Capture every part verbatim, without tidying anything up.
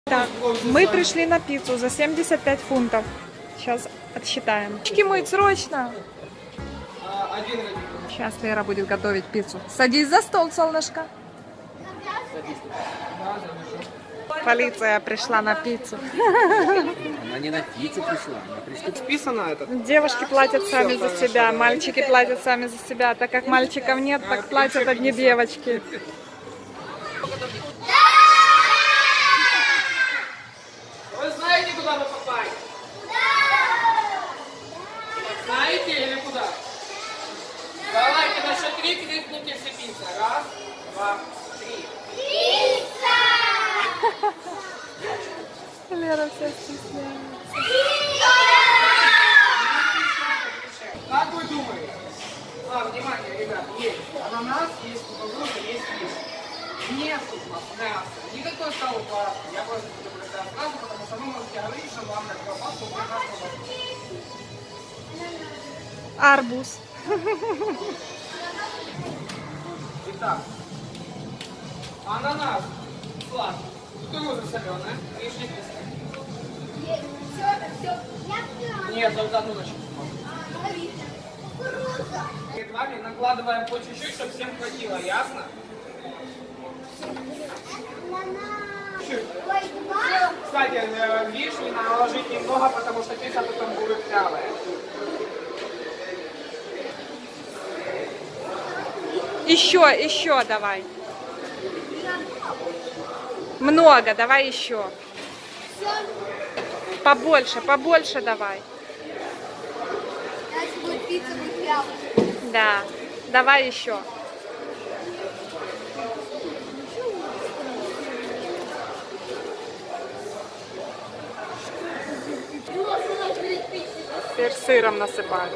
Так, мы пришли на пиццу за семьдесят пять фунтов. Сейчас отсчитаем. Ручки мыть срочно. Сейчас Лера будет готовить пиццу. Садись за стол, солнышко. Полиция пришла на пиццу. Она не на пиццу пришла, она пришла. Списано это. Девушки платят сами за себя, мальчики платят сами за себя. Так как мальчиков нет, так платят одни девочки. Вы знаете, куда вы попали? Знаете или куда? Давайте на счет три крикните все пицца. Раз, два, три. Пицца! Лера вся стесняется. Как вы думаете? А, внимание, ребят, есть ананас, есть кукуруза, есть рис. Нет тут мяса, никакой колбаски. Я просто буду рассказывать, потому что вы можете говорить, что вам на колбаску прекрасно. Арбуз. Итак, ананас сладкий, кукуруза соленая, вишня кислая. Нет, только одну начну. Перед вами накладываем по чуть-чуть, чтобы всем хватило, ясно? Кстати, вишни надо наложить немного, потому что пицца потом будет вялая. Еще, еще давай. Много, давай еще. Побольше, побольше давай. Да, давай еще. Теперь сыром насыпаем.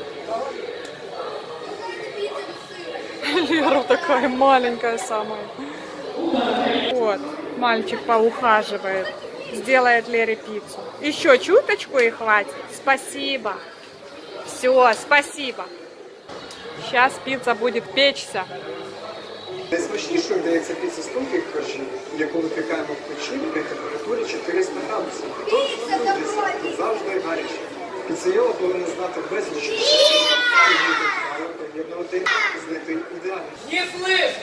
Лера такая маленькая самая. Вот, мальчик поухаживает. Сделает Лере пиццу. Еще чуточку и хватит. Спасибо. Все, спасибо. Сейчас піца буде печься. Найсмачнішою вдається піца з тонких коржів, яку випікаємо в печі при температурі чотириста градусів. Тож завжди гаряче. Піцейола повинен знати безліч поєднувати, знайти ідеально. Не слышу!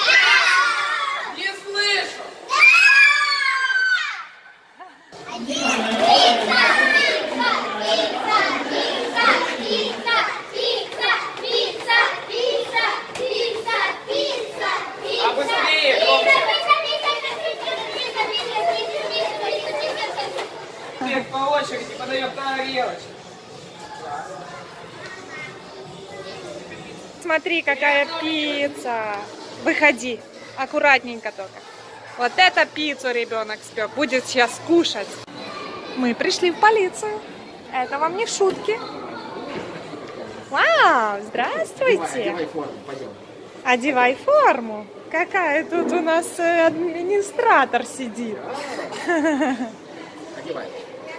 Не слышу! А быстрее, громче! Теперь по очереди подаем тарелочку. Смотри, какая пицца. Выходи. Аккуратненько только. Вот это пиццу ребенок спек. Будет сейчас кушать. Мы пришли в полицию. Это вам не шутки. Вау, здравствуйте. Одевай форму, пойдем. Одевай форму. Какая тут у нас администратор сидит. Одевай.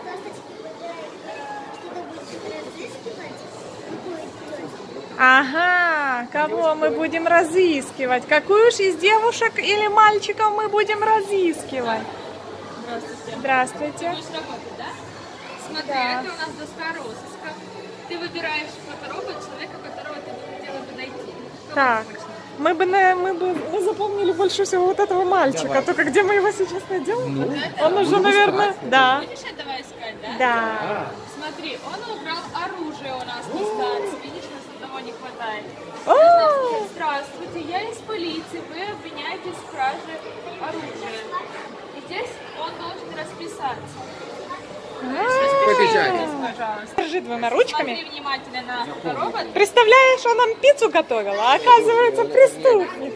Ага, кого мы будем разыскивать? Какую ж из девушек или мальчиков мы будем разыскивать? Здравствуйте. Здравствуйте. Будешь работать, да? Смотри, Да. это у нас доска розыска. Ты выбираешь фоторобот человека, которого ты бы хотела бы найти. Кого Так, ты хочешь? мы бы, на- мы бы вы запомнили больше всего вот этого мальчика. Давай. Только где мы его сейчас найдем? Ну, Он уже, будем наверное, искать. да. Будешь это давай искать, да? Да. Смотри, он убрал оружие у нас на станции. Видишь, у нас одного не хватает. О! Здравствуйте, я из полиции. Вы обвиняетесь в краже оружия. И здесь он должен расписаться. Побежали. Пожалуйста. Держи двумя ручками. Смотри внимательно на фоторобот. Представляешь, он нам пиццу готовила, а оказывается преступник.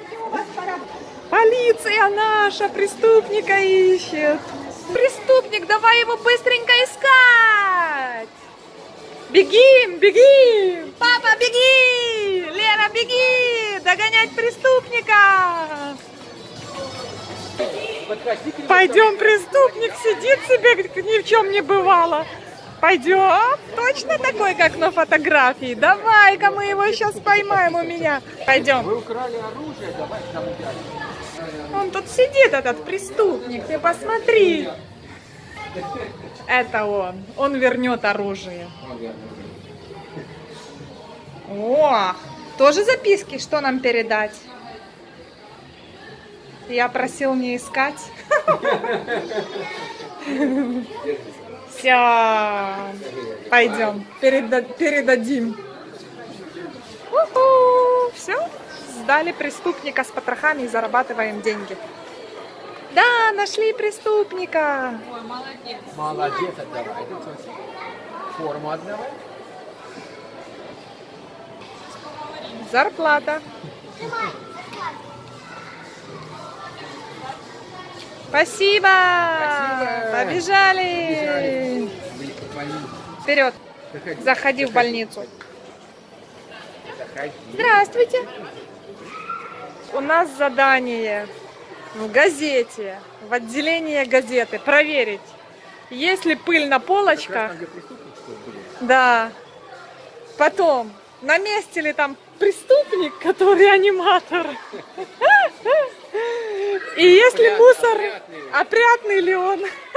Полиция наша преступника ищет. Преступник, давай его быстренько искать. Бегим, бегим. Папа, беги. Лера, беги. Догонять преступника. Пойдем, преступник сидит себе, как ни в чем не бывало. Пойдем. Точно такой, как на фотографии. Давай-ка мы его сейчас поймаем у меня. Пойдем. Вы украли оружие, давайте нам убежать. он тут сидит, этот преступник, ты посмотри. Это он. Он вернет оружие. О, тоже записки, что нам передать? Я просил не искать. Все, пойдем, переда передадим. Все, сдали преступника с потрохами и зарабатываем деньги. Да, нашли преступника. Ой, молодец. Молодец, отдавай. Форму отдавай. Зарплата. Спасибо. Спасибо. Побежали. Вперед. Заходи. Заходи в больницу. Заходи. Здравствуйте. У нас задание в газете, в отделении газеты проверить, есть ли пыль на полочках. Там, где преступник, что ли, были? Да. Потом, на месте ли там преступник, который аниматор. И если Опрятный, мусор, опрятный. опрятный ли он.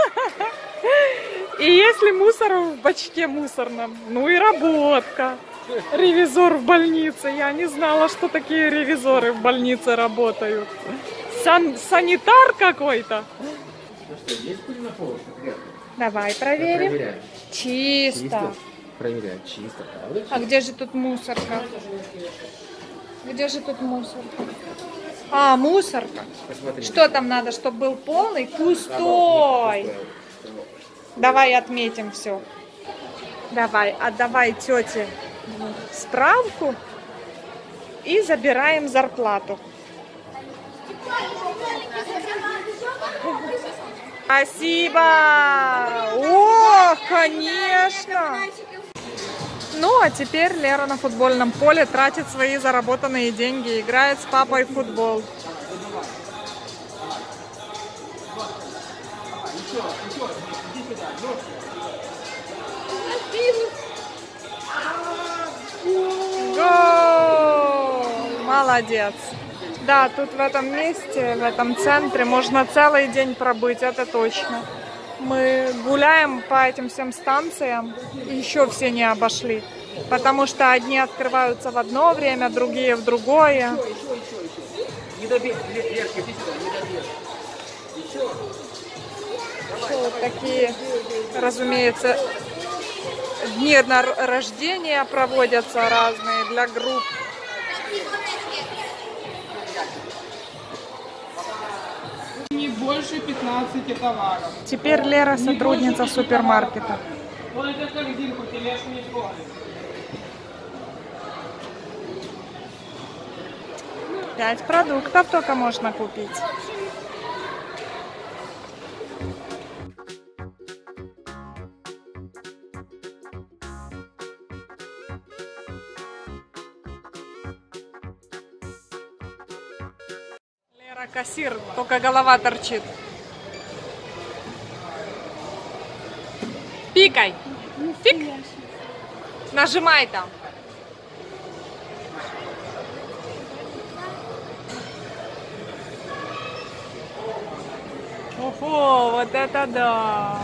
И если мусор в бачке мусорном. Ну и работка. Ревизор в больнице. Я не знала, что такие ревизоры в больнице работают. Сан санитар какой-то. Ну что, есть пыль на полочках? Нет. Давай проверим. Проверяем. Чисто. Проверяем. Чисто, правда? А где же тут мусорка? Где же тут мусорка? А, мусорка. Посмотри. Что там надо, чтобы был полный? Пустой. Давай отметим все. Давай, отдавай тете справку и забираем зарплату. Спасибо! О, конечно! Ну, а теперь Лера на футбольном поле тратит свои заработанные деньги, играет с папой в футбол. Гол! Молодец! Да, тут в этом месте, в этом центре можно целый день пробыть, это точно. Мы гуляем по этим всем станциям, и еще все не обошли. Потому что одни открываются в одно время, другие в другое. Не добей, Лерка, иди сюда, не добей. Еще. Вот такие, разумеется, дни рождения проводятся разные для групп. Не больше пятнадцати товаров. Теперь Лера сотрудница супермаркета. Вот эту корзинку тележку не трогай. Пять продуктов только можно купить. Лера кассир, только голова торчит. Пикай. Пик. Нажимай там. Ого, вот это да!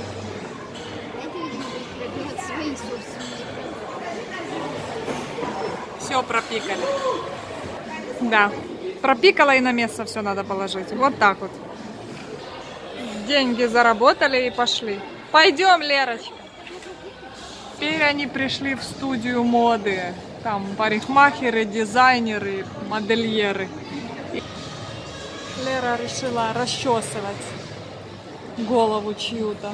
Все пропикали. Да, пропикала и на место все надо положить. Вот так вот. Деньги заработали и пошли. Пойдем, Лерочка. Теперь они пришли в студию моды. Там парикмахеры, дизайнеры, модельеры. Лера решила расчесывать голову чью-то.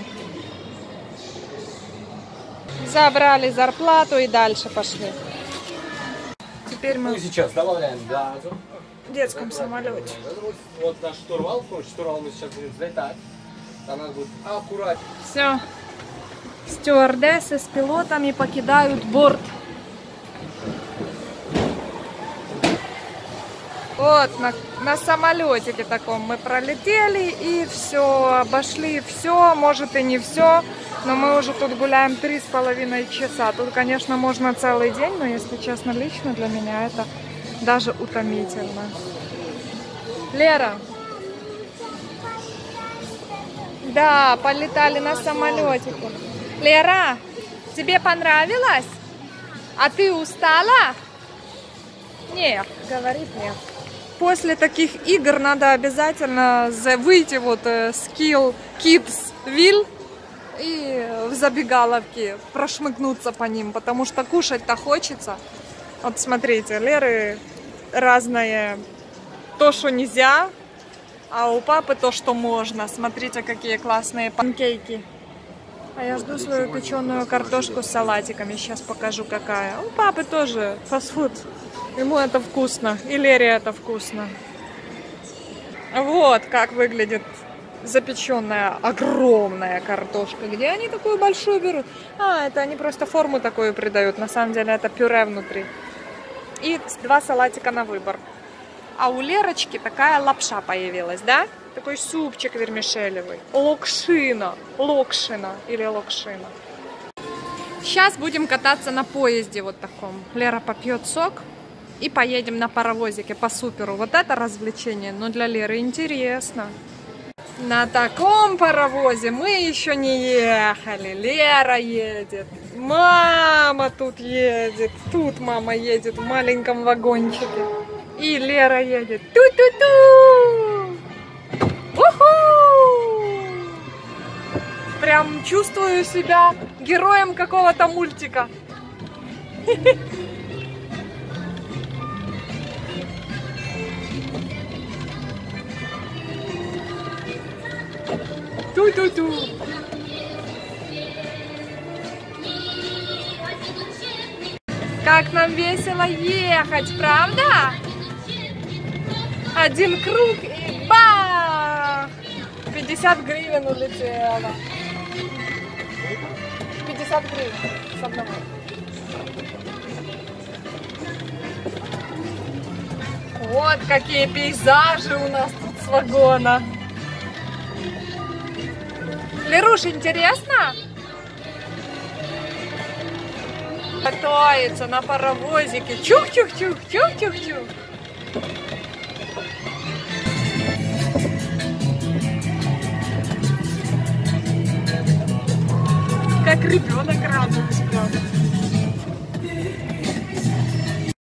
Забрали зарплату и дальше пошли. Теперь мы Ну и сейчас добавляем газу. в детском самолете. Вот наш штурвал, короче, штурвал мы сейчас будем взлетать. Там надо будет аккуратнее. Все. Стюардессы с пилотами покидают борт. Вот, на, на самолетике таком мы пролетели и все, обошли все, может и не все, но мы уже тут гуляем три с половиной часа. Тут, конечно, можно целый день, но, если честно, лично для меня это даже утомительно. Лера, Да, полетали на самолетике. Лера, тебе понравилось? А ты устала? Нет, говорит нет. После таких игр надо обязательно выйти вот с Kill Kids Will и в забегаловке прошмыгнуться по ним, потому что кушать-то хочется. Вот смотрите, Леры разное, то, что нельзя, а у папы то, что можно. Смотрите, какие классные панкейки. А я жду свою печеную картошку с салатиками. Сейчас покажу, какая. У папы тоже фастфуд. Ему это вкусно. И Лере это вкусно. Вот как выглядит запеченная огромная картошка. Где они такую большую берут? А, это они просто форму такую придают. На самом деле это пюре внутри. И два салатика на выбор. А у Лерочки такая лапша появилась, да? Такой супчик вермишелевый. Локшина. Локшина или локшина. Сейчас будем кататься на поезде вот таком. Лера попьет сок и поедем на паровозике по суперу. Вот это развлечение, но для Леры интересно. На таком паровозе мы еще не ехали. Лера едет. Мама тут едет. Тут мама едет в маленьком вагончике. И Лера едет. Ту-ту-ту! Уху! Прям чувствую себя героем какого-то мультика. Ту-ту-ту! Как нам весело ехать, правда? Один круг и бах! пятьдесят гривен улетело. пятьдесят гривен с одного. Вот какие пейзажи у нас тут с вагона. Леруш, интересно? Катается на паровозике. Чух-чух-чух, чух-чух-чух. Как ребенок радуется, правда.